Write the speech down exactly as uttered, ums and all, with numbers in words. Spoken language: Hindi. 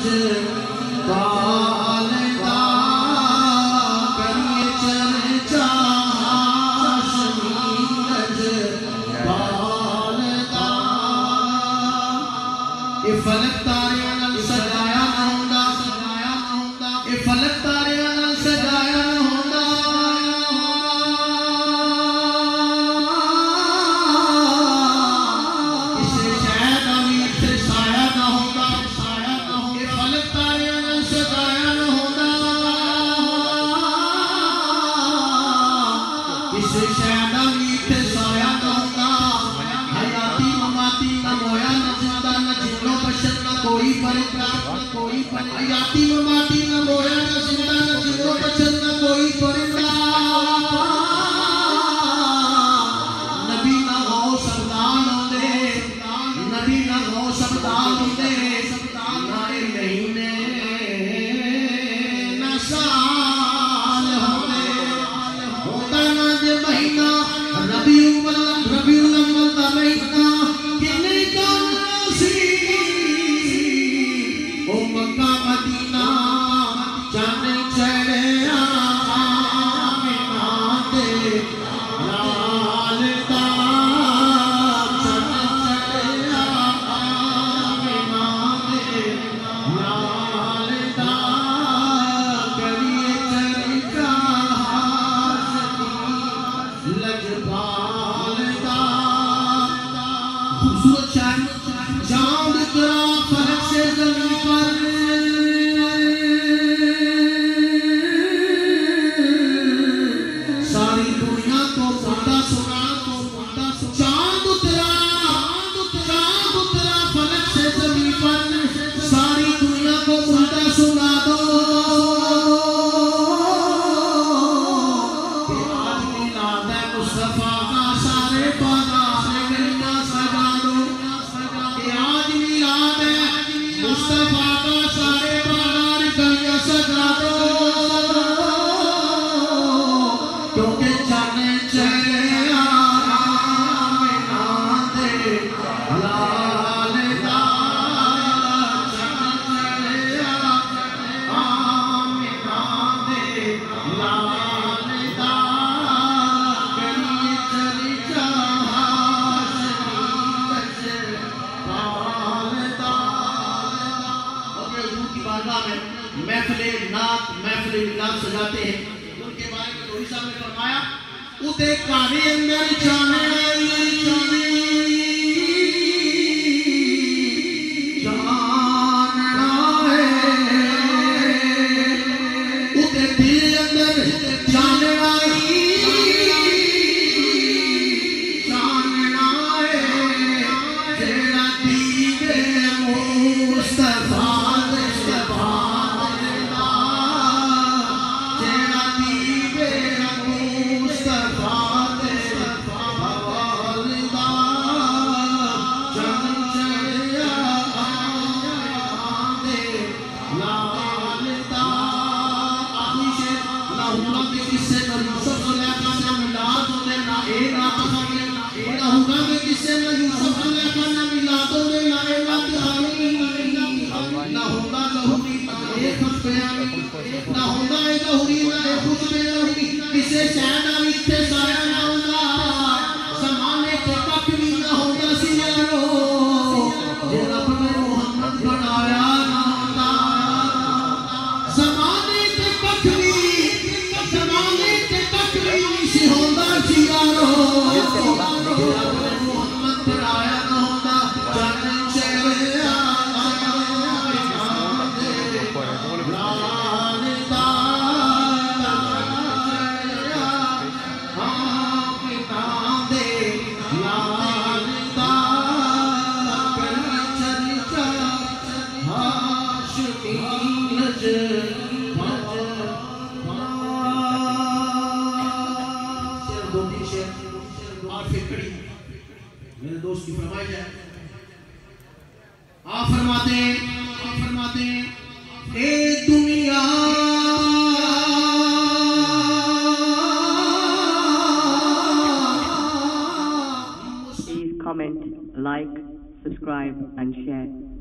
फलक तारे नाल सजाया ना होंदा, सजाया ना होंदा, ये फलक तारे नाल सजाया ना होंदा, किसे शहर दा भी इत्थे साया ना होंदा, साया ना होंदा, ये फलक तारे नाल सजाया ना होंदा, किसे शहर दा भी इत्थे साया ना होंदा। हयाती ममाती ना मोया ना जिंदा ना जिन्नो बशर ना कोई परिंदा, कोई परिंदा, हयाती ममाती ना मोया ना जिंदा ना जिन्नो बशर ना कोई परिंदा। नबी ना हो सबदान होंदे, नबी ना हो सबदान होंदे, ना ए महीने ना साल होंदे, होंदा ना जे महीना रबीउल रबीउल अव्वल दा महीना किन्ने जाना सी, ओ मक्का मदीना चंद चढ़िया आमिना दे लाल दा, चंद चढ़िया आमिना दे लाल दा, करिए चर्चा हाशमी लजपाल दा। खूबसूरत शायर चांद तेरा फलक से जमीन पर, सारी दुनिया को मुर्दा सुना, को मुर्दा सुना, चांद तेरा चांद तेरा फलक से जमीन पर, सारी दुनिया को मुर्दा सुना दो कि आज मिलाद है मुस्तफा का, सारे बाजार गलियां सजा दो कि आज मिलाद है मुस्तफा का, सारे बाजार गलियां सजा दो, क्योंकि जाने चढ़िया आमिना दे लाल दा, जाने चढ़िया आमिना दे लाल दा, करिए चर्चा हाशमी लजपाल दा। अपने हुजूर की बारगाह में महफिले नात महफिले मिलाद सजाते हैं। उनके बारे में लोही साहब ने फरमाया, उते काने अंदर जाने जाने जानना है, उते दिल अंदर जानना ही जानना है, जेड़ा दीवे मुस्तफा मुस्तफा दा, जेड़ा दीवे मुस्तफा मुस्तफा दा, चंद चढ़िया आमिना दे लाल दा। आखिरी शेर, ना हुआ के किस्से ना यूसुफ ज़ुलेखा ना मिलाद होंदे, ना ए रात खाने, ना हुआ के किस्से ना यूसुफ ज़ुलेखा ना मिलाद होंदे, ना ए रात खाने, ना होंदा लहुरी ना ए खुश बयानी, ना होंदा ए लहुरी ना ए खुश बयानी, किसे शहर दा भी इत्थे साया ना होंदा, समाने ते कख भी ना होंदा सी यारो, जे रब ने मुहम्मद बनाया ना होंदा, समाने ते कख भी समाने ते कख भी नहीं सी होंदा सी यारो, जे रब ने मुहम्मद बनाया ना होंदा, चंद चढ़िया आमिना दे लाल दा, चढ़िया आमिना दे लाल दा, करिए चर्चा हाशमी लजपाल दा। शेर दो तीन शेर और फिर खड़ी मेरे दोस्त की फरमाइश है। आप फरमाते हैं, आप फरमाते हैं, ए दुनिया Please comment, like, subscribe and share.